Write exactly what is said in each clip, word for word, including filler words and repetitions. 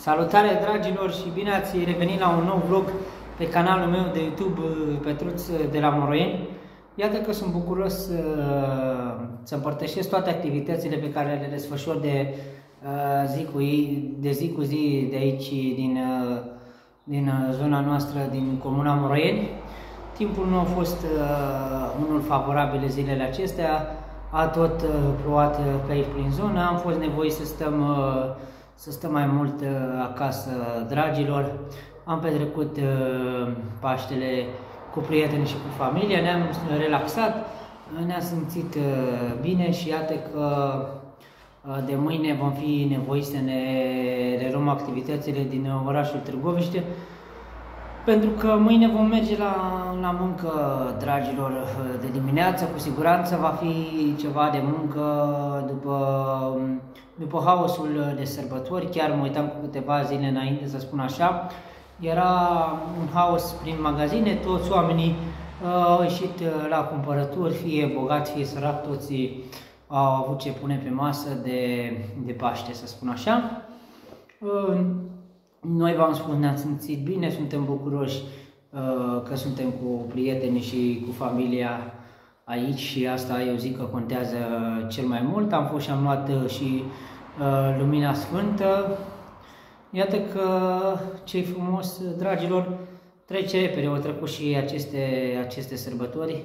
Salutare dragilor și bine ați revenit la un nou vlog pe canalul meu de YouTube Petruț de la Moroieni. Iată că sunt bucuros să împărtășesc toate activitățile pe care le desfășor de zi cu zi, de zi cu zi de aici din, din zona noastră, din comuna Moroieni. Timpul nu a fost unul favorabil zilele acestea, a tot plouat pe aici prin zonă, am fost nevoit să stăm să stăm mai mult acasă, dragilor. Am petrecut Paștele cu prieteni și cu familia, ne-am relaxat, ne-am simțit bine și iată că de mâine vom fi nevoiți să ne reluăm activitățile din orașul Târgoviște, pentru că mâine vom merge la, la muncă, dragilor, de dimineață. Cu siguranță va fi ceva de muncă după, după haosul de sărbători. Chiar mă uitam cu câteva zile înainte, să spun așa. Era un haos prin magazine, toți oamenii uh, au ieșit la cumpărături, fie bogat, fie sărac, toți au avut ce pune pe masă de, de Paște, să spun așa. Uh, Noi v-am spus, ne-am simțit bine, suntem bucuroși uh, că suntem cu prietenii și cu familia aici și asta eu zic că contează cel mai mult. Am fost și am luat uh, și uh, Lumina Sfântă. Iată că ce-i frumos, dragilor, trece repede, au trecut și aceste, aceste sărbători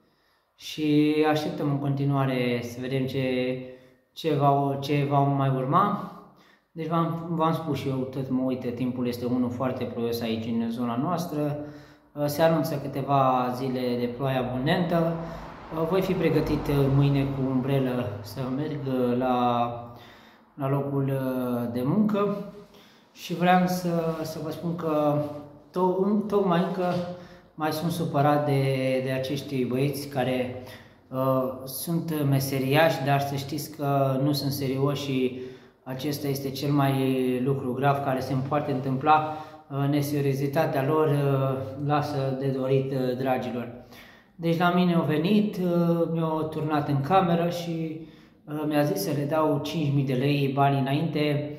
și așteptăm în continuare să vedem ce, ce, va, ce va mai urma. Deci v-am spus și eu, tot mă uit, timpul este unul foarte ploios aici în zona noastră. Se anunță câteva zile de ploaie abundentă. Voi fi pregătit mâine cu umbrelă să merg la, la locul de muncă și vreau să, să vă spun că tot, tocmai încă mai sunt supărat de, de acești băieți care uh, sunt meseriași, dar să știți că nu sunt serioși și acesta este cel mai lucru grav care se poate întâmpla. Neseriozitatea lor lasă de dorit, dragilor. Deci la mine au venit, mi-au turnat în cameră și mi-a zis să le dau cinci mii de lei bani înainte.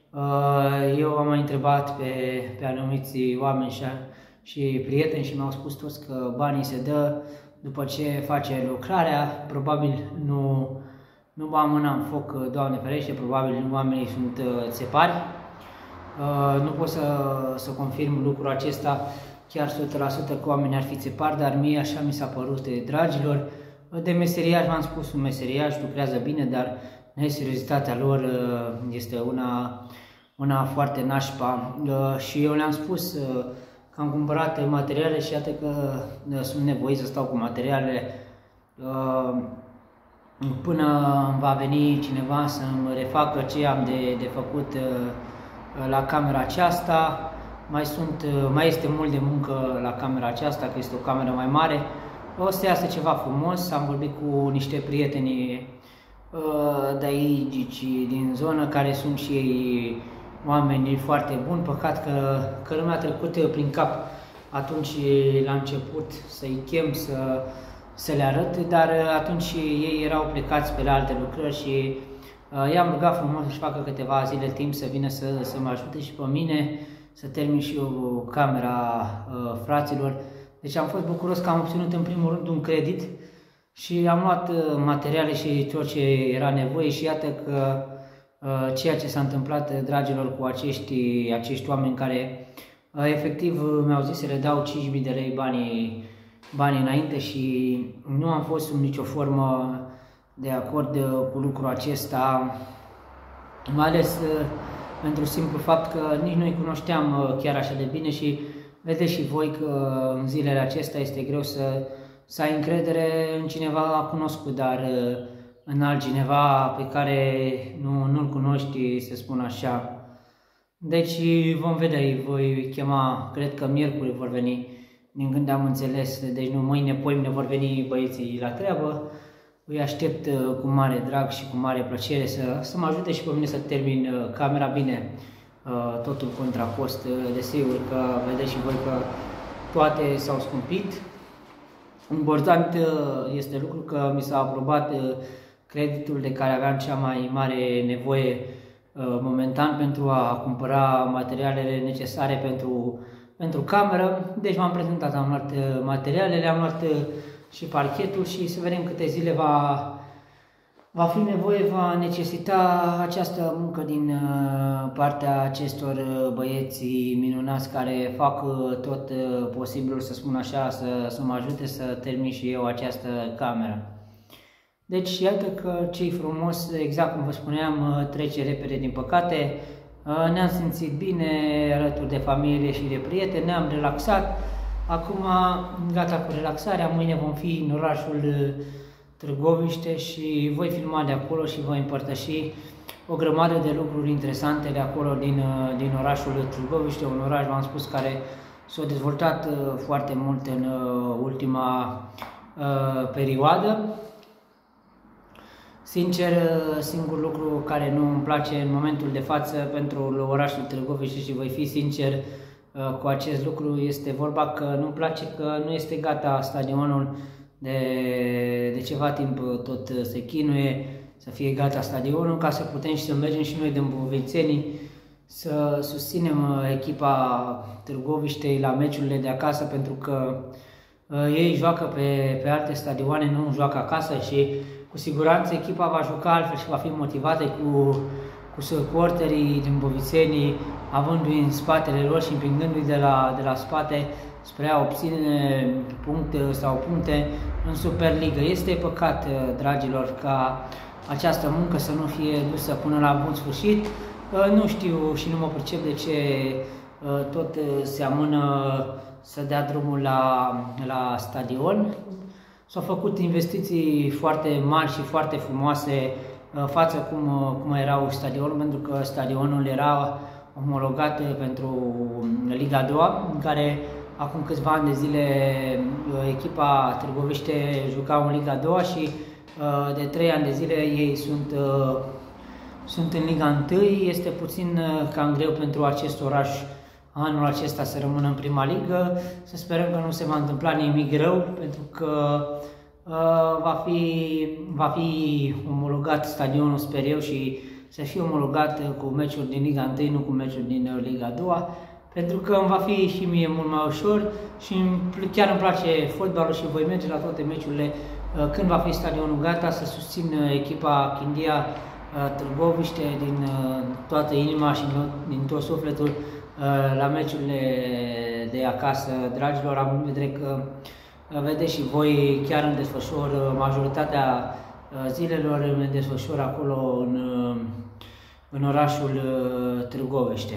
Eu am mai întrebat pe, pe anumiți oameni și, și prieteni și mi-au spus toți că banii se dă după ce face lucrarea. Probabil nu Nu bag mâna în foc, Doamne ferește, probabil oamenii sunt uh, țepari. Uh, nu pot să, să confirm lucrul acesta chiar o sută la sută că oamenii ar fi țepari, dar mie așa mi s-a părut, dragilor. De meseriaș, v-am spus, un meseriaș lucrează bine, dar neseriozitatea lor uh, este una, una foarte nașpa. Uh, și eu le-am spus uh, că am cumpărat materiale și iată că uh, sunt nevoit să stau cu materialele. Uh, Până va veni cineva să-mi refacă ce am de, de făcut la camera aceasta. Mai, sunt, mai este mult de muncă la camera aceasta, că este o cameră mai mare. O să iasă ceva frumos. Am vorbit cu niște prieteni de aici, din zonă, care sunt și ei oameni foarte buni. Păcat că, că nu mi-a trecut prin cap atunci la început să-i chem să să le arăt, dar atunci ei erau plecați pe la alte lucrări și uh, i-am rugat frumos să-și facă câteva zile timp să vină să, să mă ajute și pe mine să termin și eu camera uh, fraților. Deci am fost bucuros că am obținut în primul rând un credit și am luat uh, materiale și tot ce era nevoie și iată că uh, ceea ce s-a întâmplat, dragilor, cu acești, acești oameni care uh, efectiv mi-au zis să le dau cinci mii de lei banii bani înainte și nu am fost sub nicio formă de acord cu lucrul acesta, mai ales pentru simplu fapt că nici nu-i cunoșteam chiar așa de bine și vedeți și voi că în zilele acestea este greu să, să ai încredere în cineva cunoscut, dar în altcineva pe care nu, nu-l cunoști, să spun așa. Deci vom vedea, voi chema, cred că miercuri vor veni. Din când am înțeles, deci nu mâine, poimine vor veni băieții la treabă. Îi aștept cu mare drag și cu mare plăcere să, să mă ajute și pe mine să termin camera bine, totul contra cost. Desigur că vedeți și voi că toate s-au scumpit. Important este lucru că mi s-a aprobat creditul de care aveam cea mai mare nevoie momentan pentru a cumpăra materialele necesare pentru, pentru cameră. Deci m-am prezentat, am luat materialele, am luat și parchetul și să vedem câte zile va, va fi nevoie, va necesita această muncă din partea acestor băieți minunați care fac tot posibilul, să spun așa, să, să mă ajute să termin și eu această cameră. Deci iată că ce-i frumos, exact cum vă spuneam, trece repede din păcate. Ne-am simțit bine alături de familie și de prieteni, ne-am relaxat. Acum gata cu relaxarea, mâine vom fi în orașul Târgoviște și voi filma de acolo și voi împărtăși o grămadă de lucruri interesante de acolo din, din orașul Târgoviște, un oraș, v-am spus, care s-a dezvoltat foarte mult în ultima uh, perioadă. Sincer, singurul lucru care nu îmi place în momentul de față pentru orașul Târgoviște, și voi fi sincer cu acest lucru, este vorba că nu-mi place că nu este gata stadionul. De, de ceva timp tot se chinuie să fie gata stadionul, ca să putem și să mergem și noi din Bucovințenii să susținem echipa Târgoviștei la meciurile de acasă, pentru că ei joacă pe, pe alte stadioane, nu joacă acasă și cu siguranță echipa va juca altfel și va fi motivată cu, cu suporterii din Bucovințenii, avându-i în spatele lor și împingându-i de la, de la spate spre a obține puncte sau puncte în Superliga. Este păcat, dragilor, ca această muncă să nu fie dusă până la bun sfârșit. Nu știu și nu mă percep de ce tot se amână să dea drumul la, la stadion. S-au făcut investiții foarte mari și foarte frumoase față cum, cum erau stadionul, pentru că stadionul era omologat pentru Liga a doua, în care acum câțiva ani de zile echipa Târgoviște juca în Liga a doua și de trei ani de zile ei sunt, sunt în Liga unu. Este puțin cam greu pentru acest oraș anul acesta să rămână în prima ligă. Să sperăm că nu se va întâmpla nimic rău, pentru că uh, va, fi, va fi omologat stadionul, sper eu, și să fie omologat cu meciuri din Liga unu, nu cu meciuri din Liga a doua, pentru că îmi va fi și mie mult mai ușor și chiar îmi place fotbalul și voi merge la toate meciurile uh, când va fi stadionul gata, să susțin echipa Chindia uh, Târgoviște din uh, toată inima și din tot sufletul la meciurile de acasă, dragilor, având în vedere că vedeți și voi chiar în desfășor, majoritatea zilelor în desfășor acolo în, în orașul Târgoviște.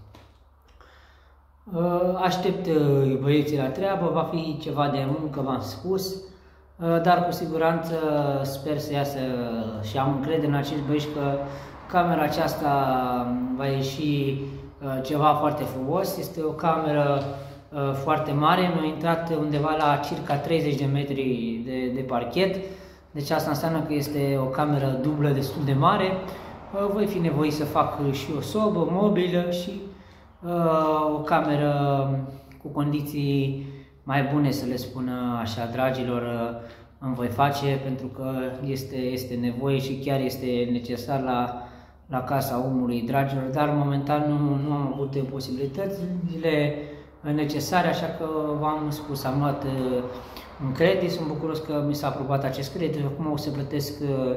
Aștept băieții la treabă, va fi ceva de muncă, v-am spus, dar cu siguranță sper să iasă și am încredere în acești băieți că camera aceasta va ieși ceva foarte frumos. Este o cameră uh, foarte mare, mi-a intrat undeva la circa treizeci de metri de, de parchet, deci asta înseamnă că este o cameră dublă destul de mare. Uh, voi fi nevoit să fac și o sobă mobilă și uh, o cameră cu condiții mai bune, să le spun așa, dragilor, uh, îmi voi face, pentru că este, este nevoie și chiar este necesar la la casa omului, dragilor, dar momentan nu, nu am avut posibilitățile necesare, așa că v-am spus, am luat un credit, sunt bucuros că mi s-a aprobat acest credit, acum o să plătesc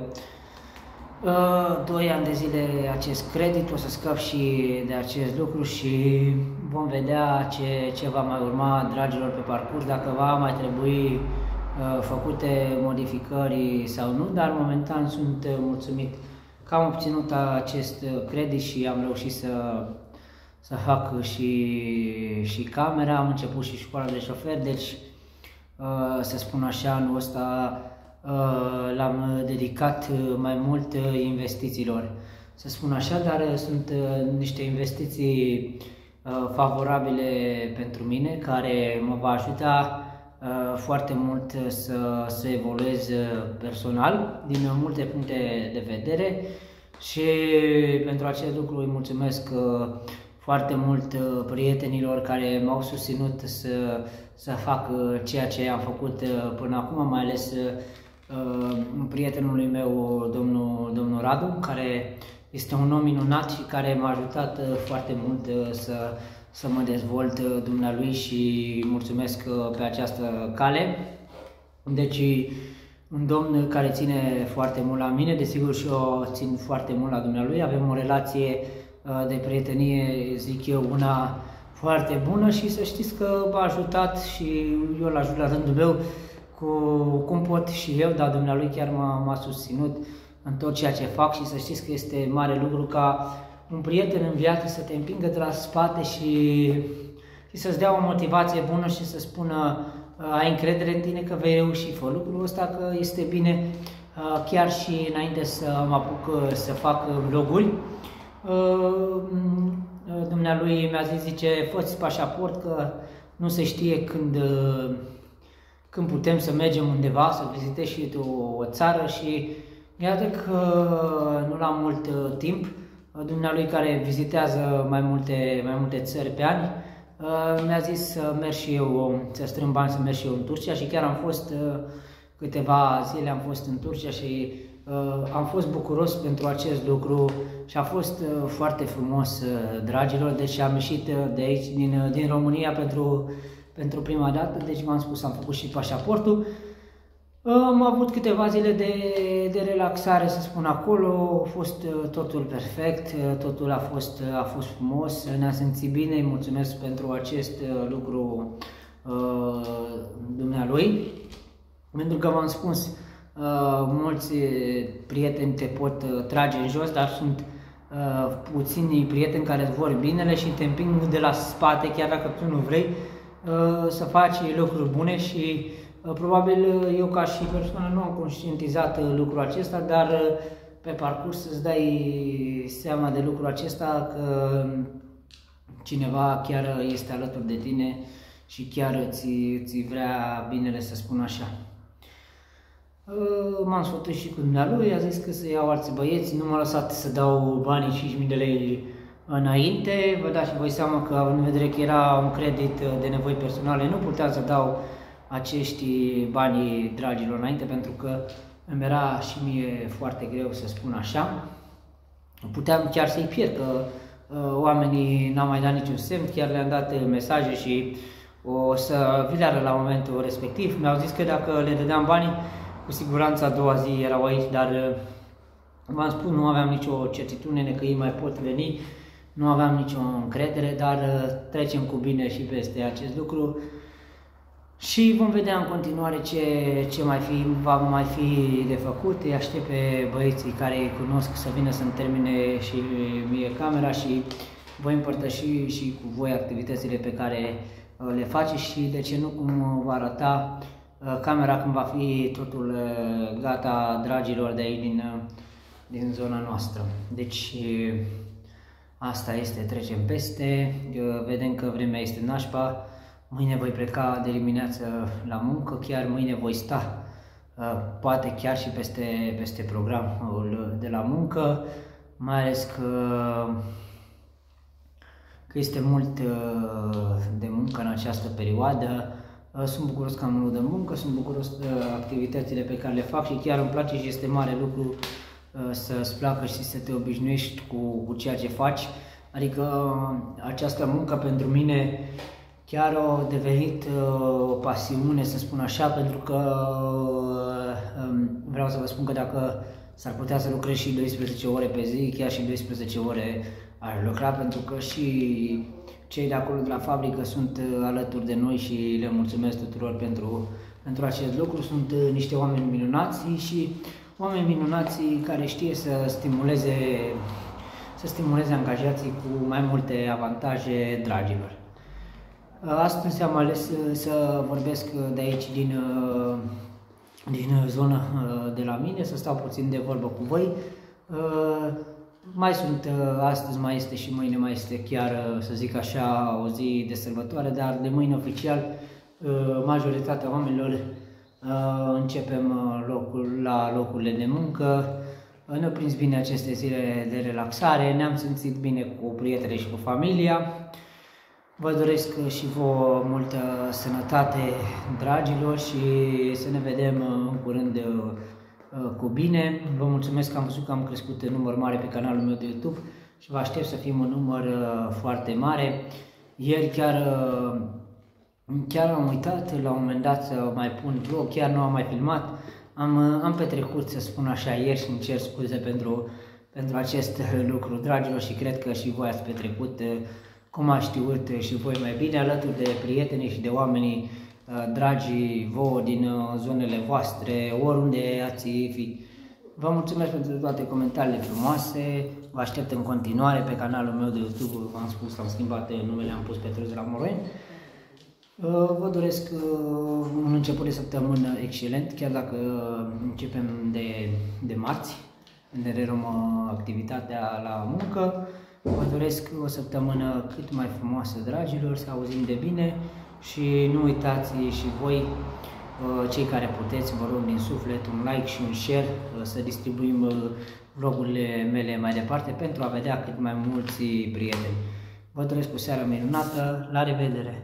doi ani de zile acest credit, o să scap și de acest lucru și vom vedea ce, ce va mai urma, dragilor, pe parcurs, dacă va mai trebui făcute modificări sau nu, dar momentan sunt mulțumit că am obținut acest credit și am reușit să, să fac și, și camera, am început și școala de șofer, deci să spun așa, anul ăsta l-am dedicat mai mult investițiilor, să spun așa, dar sunt niște investiții favorabile pentru mine, care mă va ajuta foarte mult să, să evoluez personal din multe puncte de vedere și pentru acest lucru îi mulțumesc foarte mult prietenilor care m-au susținut să, să fac ceea ce am făcut până acum, mai ales prietenului meu, domnul, domnul Radu, care este un om minunat și care m-a ajutat foarte mult să, să mă dezvolt dumnealui și mulțumesc pe această cale. Deci, un domn care ține foarte mult la mine, desigur și eu țin foarte mult la dumnealui, avem o relație de prietenie, zic eu, una foarte bună și să știți că m-a ajutat și eu l ajut la rândul meu cu cum pot și eu, dar dumnealui chiar m-a susținut în tot ceea ce fac și să știți că este mare lucru ca un prieten în viață să te împingă de la spate și, și să-ți dea o motivație bună și să spună ai încredere în tine că vei reuși, fă lucrul ăsta că este bine, chiar și înainte să mă apuc să fac vloguri. Dumnealui mi-a zis, zice, fă-ți pașaport că nu se știe când, când putem să mergem undeva, să vizitezi și tu o țară și iată că nu la mult timp, dumnealui care vizitează mai multe, mai multe țări pe an, mi-a zis să merg și eu, să strâng bani să merg și eu în Turcia și chiar am fost câteva zile, am fost în Turcia și am fost bucuros pentru acest lucru și a fost foarte frumos, dragilor, deci am ieșit de aici, din, din România pentru, pentru prima dată, deci v-am spus, am făcut și pașaportul. Am avut câteva zile de, de relaxare, să spun, acolo, a fost totul perfect, totul a fost, a fost frumos, ne-am simțit bine, îi mulțumesc pentru acest lucru uh, dumnealui, pentru că v-am spus, uh, mulți prieteni te pot uh, trage în jos, dar sunt uh, puțini prieteni care îți vor binele și te împing de la spate, chiar dacă tu nu vrei, uh, să faci lucruri bune și probabil eu ca și persoană nu am conștientizat lucrul acesta, dar pe parcurs îți dai seama de lucrul acesta că cineva chiar este alături de tine și chiar ți, ți vrea binele, să spun așa. M-am sfătuit și cu dumnealui, a zis că să iau alți băieți, nu m-a lăsat să dau banii cinci mii de lei înainte. Vă dați și voi seama că, având în vedere că era un credit de nevoi personale, nu puteam să dau acești bani, dragilor, înainte, pentru că îmi era și mie foarte greu, să spun așa. Puteam chiar să-i pierd, că uh, oamenii n-au mai dat niciun semn, chiar le-am dat mesaje și o să vi le arăt la momentul respectiv. Mi-au zis că dacă le dădeam banii, cu siguranță a doua zi erau aici, dar uh, v-am spus, nu aveam nicio certitudine că ei mai pot veni, nu aveam nicio încredere, dar uh, trecem cu bine și peste acest lucru. Și vom vedea în continuare ce, ce mai fi, va mai fi de făcut. Îi aștept pe băieții care îi cunosc să vină să-mi termine și mie camera și voi împărtăși și cu voi activitățile pe care le face și de ce nu cum va arăta camera când va fi totul gata, dragilor, de aici din, din zona noastră. Deci asta este, trecem peste, vedem că vremea este nașpa. Mâine voi pleca de dimineață la muncă, chiar mâine voi sta, poate chiar și peste, peste programul de la muncă, mai ales că, că este mult de muncă în această perioadă. Sunt bucuros că am mult de muncă, sunt bucuros de activitățile pe care le fac și chiar îmi place și este mare lucru să-ți placă și să te obișnuiești cu, cu ceea ce faci. Adică această muncă pentru mine chiar a devenit o pasiune, să spun așa, pentru că vreau să vă spun că dacă s-ar putea să lucrez și douăsprezece ore pe zi, chiar și douăsprezece ore aș lucra, pentru că și cei de acolo de la fabrică sunt alături de noi și le mulțumesc tuturor pentru, pentru acest lucru. Sunt niște oameni minunați și oameni minunați care știe să stimuleze, să stimuleze angajații cu mai multe avantaje, dragilor. Astăzi am ales să vorbesc de aici, din, din zona de la mine, să stau puțin de vorbă cu voi. Mai sunt, astăzi mai este și mâine mai este chiar, să zic așa, o zi de sărbătoare, dar de mâine oficial majoritatea oamenilor începem locul, la locurile de muncă. Ne-au prins bine aceste zile de relaxare, ne-am simțit bine cu prietenii și cu familia. Vă doresc și vouă multă sănătate, dragilor, și să ne vedem în curând cu bine. Vă mulțumesc că am văzut că am crescut în număr mare pe canalul meu de YouTube și vă aștept să fim un număr foarte mare. Ieri chiar, chiar am uitat la un moment dat să mai pun vlog, chiar nu am mai filmat. Am, am petrecut, să spun așa, ieri și îmi cer scuze pentru, pentru acest lucru, dragilor, și cred că și voi ați petrecut cum ați știut și voi mai bine, alături de prietenii și de oamenii dragi vouă din zonele voastre, oriunde ați fi. Vă mulțumesc pentru toate comentariile frumoase, vă aștept în continuare pe canalul meu de YouTube, v-am spus, am schimbat numele, am pus Petruț de la Moroni. Vă doresc un început de săptămână excelent, chiar dacă începem de, de marți, ne reluăm activitatea la muncă. Vă doresc o săptămână cât mai frumoasă, dragilor, să auzim de bine și nu uitați și voi, cei care puteți, vă rog din suflet, un like și un share, să distribuim vlogurile mele mai departe pentru a vedea cât mai mulți prieteni. Vă doresc o seară minunată, la revedere!